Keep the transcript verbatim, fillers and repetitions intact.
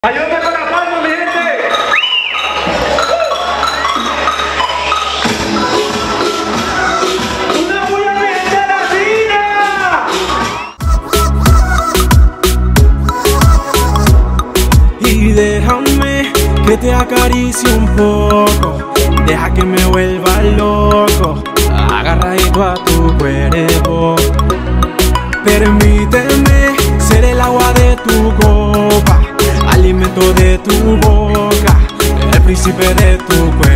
Ayúdame con la palma, mi gente. Una bulla, mi gente latina. Y déjame que te acaricie un poco, deja que me vuelva loco, agarradito a tu cuerpo. Permíteme ser el agua de tu copa, alimento de tu boca, el príncipe de tu cuerpo.